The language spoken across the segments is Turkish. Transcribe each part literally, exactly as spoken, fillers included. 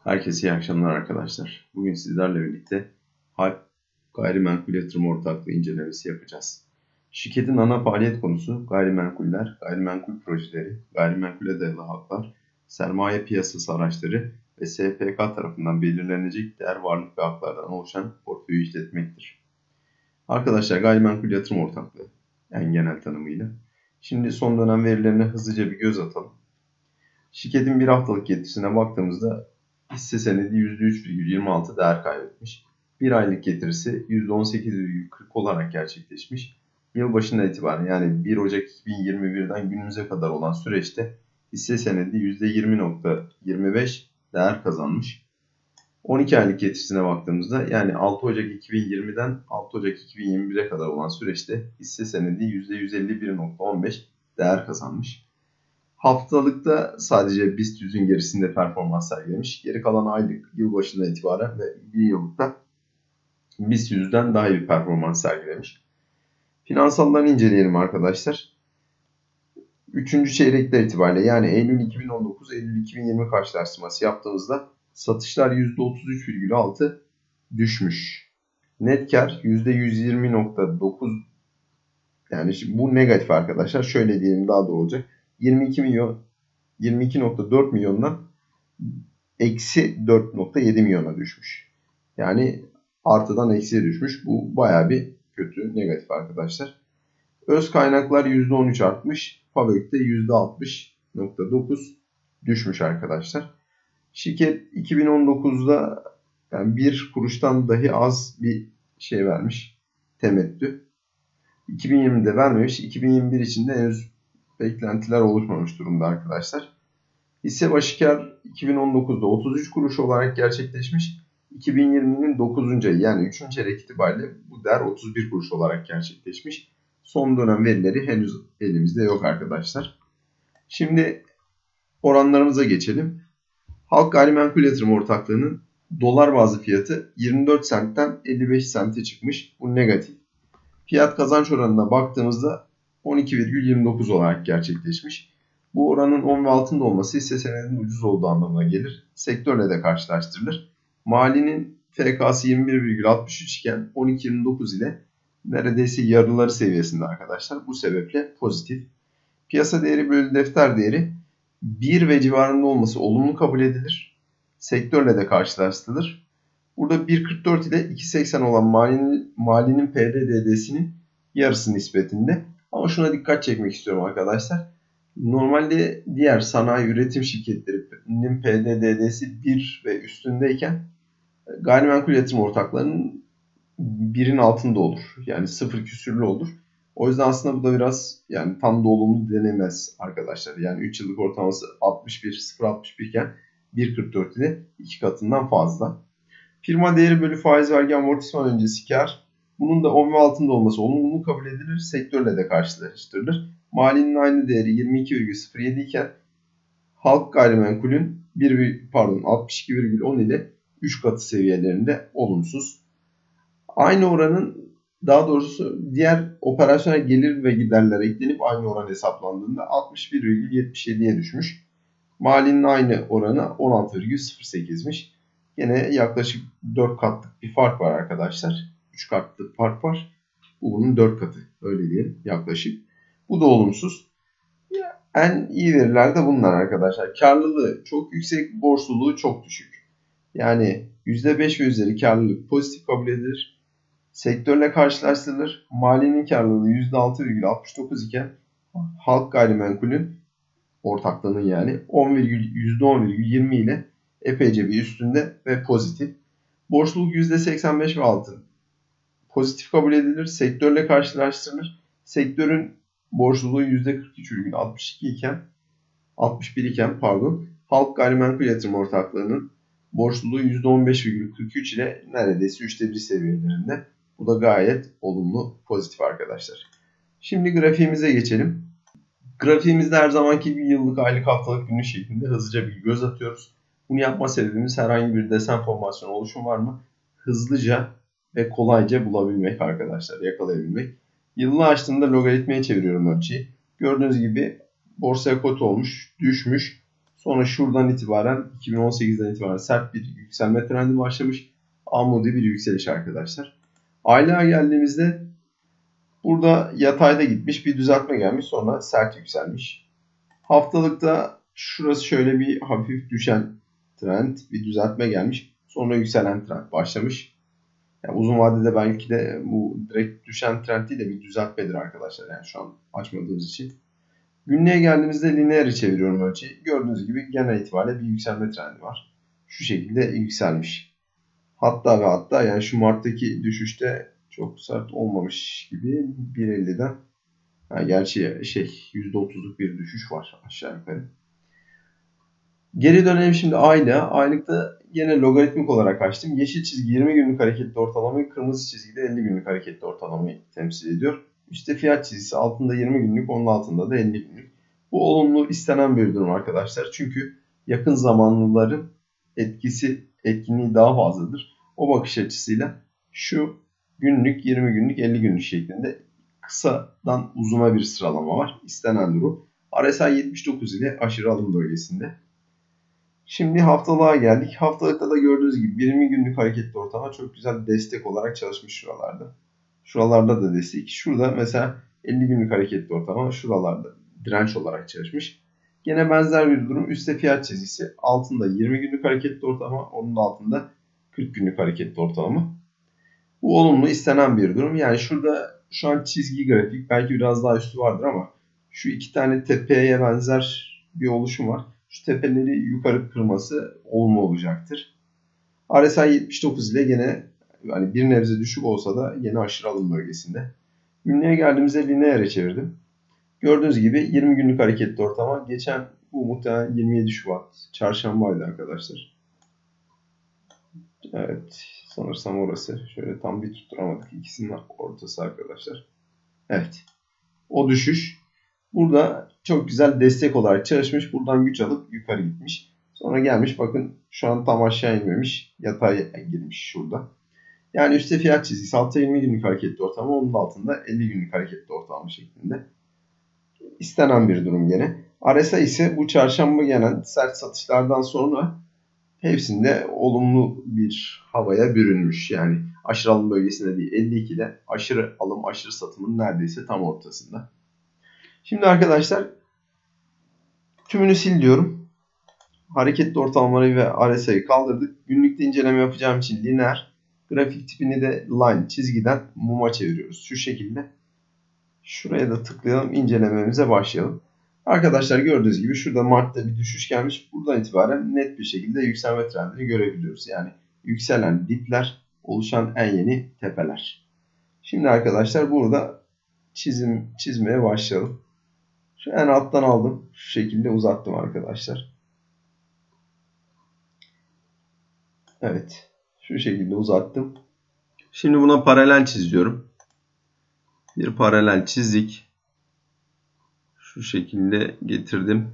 Herkese iyi akşamlar arkadaşlar. Bugün sizlerle birlikte Halk Gayrimenkul Yatırım Ortaklığı incelemesi yapacağız. Şirketin ana faaliyet konusu gayrimenkuller, gayrimenkul projeleri, gayrimenkule dayalı haklar, sermaye piyasası araçları ve S P K tarafından belirlenecek değer varlık ve haklardan oluşan portföyü işletmektir. Arkadaşlar gayrimenkul yatırım ortaklığı en genel tanımıyla. Şimdi son dönem verilerine hızlıca bir göz atalım. Şirketin bir haftalık getirisine baktığımızda hisse senedi yüzde üç virgül yirmi altı değer kaybetmiş. Bir aylık getirisi yüzde on sekiz virgül kırk olarak gerçekleşmiş. Yılbaşından itibaren yani bir Ocak iki bin yirmi birden günümüze kadar olan süreçte hisse senedi yüzde yirmi virgül yirmi beş değer kazanmış. on iki aylık getirisine baktığımızda yani altı Ocak iki bin yirmiden altı Ocak iki bin yirmi bire kadar olan süreçte hisse senedi yüzde yüz elli bir virgül on beş değer kazanmış. Haftalıkta sadece BIST yüzün gerisinde performans sergilemiş. Geri kalan aylık, yılbaşından itibaren ve bir yıllıkta BIST yüzden daha iyi bir performans sergilemiş. Finansallarını inceleyelim arkadaşlar. Üçüncü çeyrekler itibariyle yani Eylül iki bin on dokuz Eylül iki bin yirmi karşılaştırması yaptığımızda satışlar yüzde otuz üç virgül altı düşmüş. Net kar yüzde yüz yirmi virgül dokuz, yani bu negatif arkadaşlar. Şöyle diyelim daha doğru olacak. yirmi iki milyon yirmi iki virgül dört milyondan eksi dört virgül yedi milyona düşmüş. Yani artıdan eksiye düşmüş. Bu baya bir kötü, negatif arkadaşlar. Öz kaynaklar yüzde on üç artmış. FAVÖK'te yüzde altmış virgül dokuz düşmüş arkadaşlar. Şirket iki bin on dokuzda yani bir kuruştan dahi az bir şey vermiş. Temettü. iki bin yirmide vermemiş. iki bin yirmi bir için de henüz beklentiler oluşmamış durumda arkadaşlar. Hisse başı kar iki bin on dokuzda otuz üç kuruş olarak gerçekleşmiş. iki bin yirminin dokuzuncu ayı yani üçüncü çeyrek itibariyle bu değer otuz bir kuruş olarak gerçekleşmiş. Son dönem verileri henüz elimizde yok arkadaşlar. Şimdi oranlarımıza geçelim. Halk Gayrimenkul Yatırım Ortaklığı'nın dolar bazlı fiyatı yirmi dört sentten elli beş sente çıkmış. Bu negatif. Fiyat kazanç oranına baktığımızda on iki virgül yirmi dokuz olarak gerçekleşmiş. Bu oranın on ve altında olması hisse senedinin ucuz olduğu anlamına gelir. Sektörle de karşılaştırılır. Malinin F K'sı yirmi bir virgül altmış üç iken on iki virgül yirmi dokuz ile neredeyse yarıları seviyesinde arkadaşlar. Bu sebeple pozitif. Piyasa değeri bölü defter değeri bir ve civarında olması olumlu kabul edilir. Sektörle de karşılaştırılır. Burada bir virgül kırk dört ile iki virgül seksen olan malinin, malinin P D D D'sinin yarısı nispetinde. Ama şuna dikkat çekmek istiyorum arkadaşlar. Normalde diğer sanayi üretim şirketlerinin P D D D'si bir ve üstündeyken gayrimenkul yatırım ortaklarının birin altında olur. Yani sıfır küsürlü olur. O yüzden aslında bu da biraz yani tam da olumlu denemez arkadaşlar. Yani üç yıllık ortalaması altmış bir, sıfır virgül altmış bir iken bir virgül kırk dört ile iki katından fazla. Firma değeri bölü faiz vergi amortisman öncesi kar. Bunun da on ve altında olması olumlu kabul edilir. Sektörle de karşılaştırılır. Malinin aynı değeri yirmi iki virgül sıfır yedi iken Halk Gayrimenkul'ün bir pardon altmış iki virgül on ile üç katı seviyelerinde olumsuz. Aynı oranın daha doğrusu diğer operasyonel gelir ve giderler eklenip aynı oran hesaplandığında altmış bir virgül yetmiş yediye düşmüş. Malinin aynı oranı on altı virgül sıfır sekizmiş. Yine yaklaşık dört katlık bir fark var arkadaşlar. üç katlık fark var. Bu bunun dört katı. Öyle diyelim yaklaşık. Bu da olumsuz. En iyi veriler de bunlar arkadaşlar. Karlılığı çok yüksek, borçluluğu çok düşük. Yani yüzde beş ve üzeri karlılık pozitif kabul edilir. Sektörle karşılaştırılır. Malinin karlılığı yüzde altı virgül altmış dokuz iken Halk Gayrimenkul'ün ortaklığının yani yüzde on virgül yirmi ile epeyce bir üstünde ve pozitif. Borçluluk yüzde seksen beş ve altı pozitif kabul edilir. Sektörle karşılaştırılır. Sektörün borçluluğu yüzde kırk üç virgül altmış iki iken altmış bir iken pardon Halk Gayrimenkul Yatırım Ortaklığı'nın borçluluğu yüzde on beş virgül kırk üç ile neredeyse üçte bir seviyelerinde. Bu da gayet olumlu, pozitif arkadaşlar. Şimdi grafiğimize geçelim. Grafiğimizde her zamanki gibi yıllık, aylık, haftalık, günlük şeklinde hızlıca bir göz atıyoruz. Bunu yapma sebebimiz herhangi bir desen formasyonu oluşumu var mı? Hızlıca ve kolayca bulabilmek arkadaşlar, yakalayabilmek. Yılını açtığımda logaritmaya çeviriyorum ölçüyü. Gördüğünüz gibi borsaya kot olmuş, düşmüş. Sonra şuradan itibaren iki bin on sekizden itibaren sert bir yükselme trendi başlamış. Amudi bir yükseliş arkadaşlar. Aylığa geldiğimizde burada yatayda gitmiş, bir düzeltme gelmiş, sonra sert yükselmiş. Haftalıkta şurası şöyle bir hafif düşen trend, bir düzeltme gelmiş. Sonra yükselen trend başlamış. Yani uzun vadede belki de bu direkt düşen trend değil de bir düzeltmedir arkadaşlar. Yani şu an açmadığımız için. Günlüğe geldiğimizde linear'ı çeviriyorum ölçeği. Gördüğünüz gibi genel itibariyle bir yükselme trendi var. Şu şekilde yükselmiş. Hatta ve hatta yani şu Mart'taki düşüşte çok sert olmamış gibi bir elliden. Ha, gerçi şey yüzde otuzluk bir düşüş var aşağı yukarı. Geri dönelim şimdi aylığa. Aylıkta yine logaritmik olarak açtım. Yeşil çizgi yirmi günlük hareketli ortalamayı, kırmızı çizgi de elli günlük hareketli ortalamayı temsil ediyor. Üstte fiyat çizgisi, altında yirmi günlük, onun altında da elli günlük. Bu olumlu, istenen bir durum arkadaşlar. Çünkü yakın zamanlıların etkisi, etkinliği daha fazladır. O bakış açısıyla şu günlük, yirmi günlük, elli günlük şeklinde kısadan uzuna bir sıralama var. İstenen durum. R S I yetmiş dokuz ile aşırı alım bölgesinde. Şimdi haftalığa geldik. Haftalıkta da gördüğünüz gibi yirmi günlük hareketli ortalama çok güzel destek olarak çalışmış şuralarda. Şuralarda da destek. Şurada mesela elli günlük hareketli ortalama şuralarda direnç olarak çalışmış. Gene benzer bir durum. Üstte fiyat çizgisi, altında yirmi günlük hareketli ortalama, onun da altında kırk günlük hareketli ortalama. Bu olumlu, istenen bir durum. Yani şurada şu an çizgi grafik, belki biraz daha üstü vardır ama şu iki tane tepeye benzer bir oluşum var. Şu tepeleri yukarı kırması olumlu olacaktır. R S I yetmiş dokuz ile gene yani bir nebze düşük olsa da yine aşırı alım bölgesinde. Günlüğe geldiğimizde linear'e çevirdim. Gördüğünüz gibi yirmi günlük hareketli ortalama. Geçen bu muhtemelen yirmi yedi Şubat çarşambaydı arkadaşlar. Evet, sanırsam orası. Şöyle tam bir tutturamadık. İkisinin ortası arkadaşlar. Evet. O düşüş. Burada çok güzel destek olarak çalışmış. Buradan güç alıp yukarı gitmiş. Sonra gelmiş, bakın şu an tam aşağı inmemiş. Yataya girmiş şurada. Yani üstte fiyat çizgisi, altta yirmi günlük hareketli ortalama, onun altında elli günlük hareketli ortalama şeklinde. İstenen bir durum gene. R S I ise bu çarşamba gelen sert satışlardan sonra hepsinde olumlu bir havaya bürünmüş. Yani aşırı alım bölgesinde değil, elli ikide aşırı alım, aşırı satımın neredeyse tam ortasında. Şimdi arkadaşlar tümünü sil diyorum. Hareketli ortalamaları ve R S I'yi kaldırdık. Günlükte inceleme yapacağım için lineer, grafik tipini de line, çizgiden muma çeviriyoruz. Şu şekilde. Şuraya da tıklayalım, incelememize başlayalım. Arkadaşlar gördüğünüz gibi şurada Mart'ta bir düşüş gelmiş. Buradan itibaren net bir şekilde yükselme trendini görebiliyoruz. Yani yükselen dipler, oluşan en yeni tepeler. Şimdi arkadaşlar burada çizim çizmeye başlayalım. Şu en alttan aldım. Şu şekilde uzattım arkadaşlar. Evet. Şu şekilde uzattım. Şimdi buna paralel çiziyorum. Bir paralel çizdik. Şu şekilde getirdim.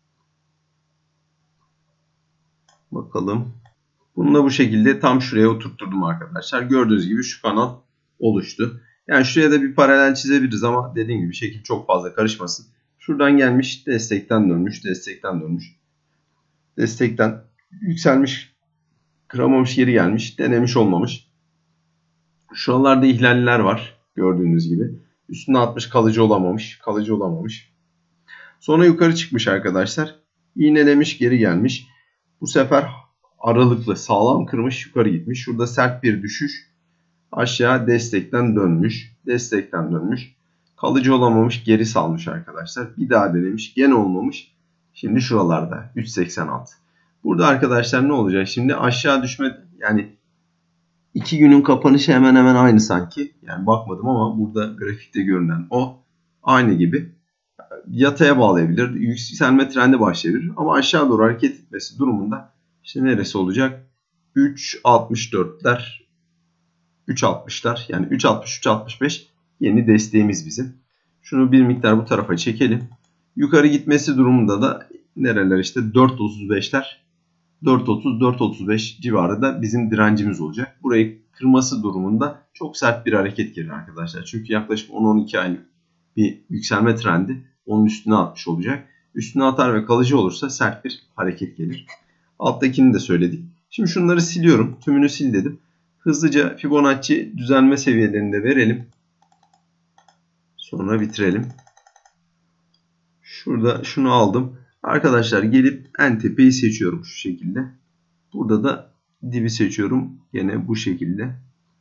Bakalım. Bunu da bu şekilde tam şuraya oturtturdum arkadaşlar. Gördüğünüz gibi şu kanal oluştu. Yani şuraya da bir paralel çizebiliriz ama dediğim gibi şekil çok fazla karışmasın. Şuradan gelmiş, destekten dönmüş, destekten dönmüş. Destekten yükselmiş, kıramamış, geri gelmiş, denemiş, olmamış. Şuralarda ihlaller var gördüğünüz gibi. Üstüne atmış, kalıcı olamamış, kalıcı olamamış. Sonra yukarı çıkmış arkadaşlar. İğnelemiş, geri gelmiş. Bu sefer aralıklı, sağlam kırmış, yukarı gitmiş. Şurada sert bir düşüş. Aşağı destekten dönmüş. Destekten dönmüş. Kalıcı olamamış, geri salmış arkadaşlar. Bir daha denemiş, gene olmamış. Şimdi şuralarda üç seksen altı. Burada arkadaşlar ne olacak? Şimdi aşağı düşme, yani iki günün kapanışı hemen hemen aynı sanki. Yani bakmadım ama burada grafikte görünen o. Aynı gibi. Yataya bağlayabilir. Yükselme trendi başlayabilir. Ama aşağı doğru hareket etmesi durumunda işte neresi olacak? üç altmış dörtler, üç altmışlar, yani üç altmış üç altmış beş yeni desteğimiz bizim. Şunu bir miktar bu tarafa çekelim. Yukarı gitmesi durumunda da nereler, işte dört otuz beşler, dört otuz dört otuz beş civarı da bizim direncimiz olacak. Burayı kırması durumunda çok sert bir hareket gelir arkadaşlar. Çünkü yaklaşık on on iki aylık bir yükselme trendi onun üstüne atmış olacak. Üstüne atar ve kalıcı olursa sert bir hareket gelir. Alttakini de söyledik. Şimdi şunları siliyorum. Tümünü sil dedim. Hızlıca Fibonacci düzelme seviyelerini de verelim. Sonra bitirelim. Şurada şunu aldım. Arkadaşlar gelip en tepeyi seçiyorum şu şekilde. Burada da dibi seçiyorum. Yine bu şekilde.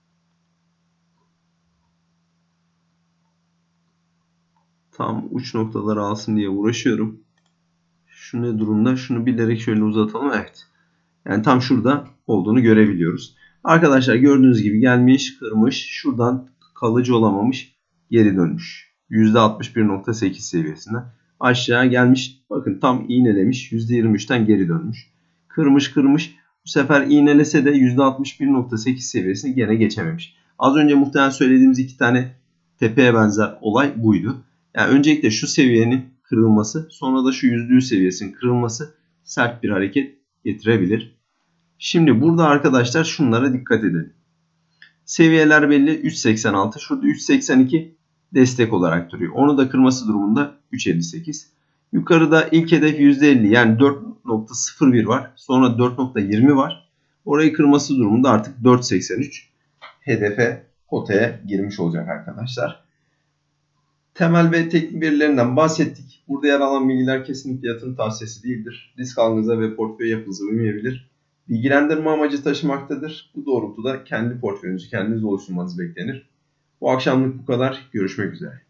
Tam uç noktaları alsın diye uğraşıyorum. Şu ne durumda? Şunu bilerek şöyle uzatalım. Evet. Yani tam şurada olduğunu görebiliyoruz. Arkadaşlar gördüğünüz gibi gelmiş, kırmış. Şuradan kalıcı olamamış. Geri dönmüş. yüzde altmış bir nokta sekiz seviyesine. Aşağı gelmiş. Bakın tam iğnelemiş. yüzde yirmi üçten geri dönmüş. Kırmış kırmış. Bu sefer iğnelese de yüzde altmış bir nokta sekiz seviyesini gene geçememiş. Az önce muhtemelen söylediğimiz iki tane tepeye benzer olay buydu. Yani öncelikle şu seviyenin kırılması, sonra da şu yüzde yüz seviyesinin kırılması sert bir hareket getirebilir. Şimdi burada arkadaşlar şunlara dikkat edelim. Seviyeler belli. üç seksen altı. Şurada üç seksen iki destek olarak duruyor. Onu da kırması durumunda üç elli sekiz. Yukarıda ilk hedef yüzde elli yani dört nokta sıfır bir var. Sonra dört nokta yirmi var. Orayı kırması durumunda artık dört seksen üç hedefe potaya girmiş olacak arkadaşlar. Temel ve teknik verilerinden bahsettik. Burada yer alan bilgiler kesinlikle yatırım tavsiyesi değildir. Risk algınıza ve portföy yapınıza uymayabilir. Bilgilendirme amacı taşımaktadır. Bu doğrultuda kendi portföyünüzü kendiniz oluşturmanız beklenir. Bu akşamlık bu kadar. Görüşmek üzere.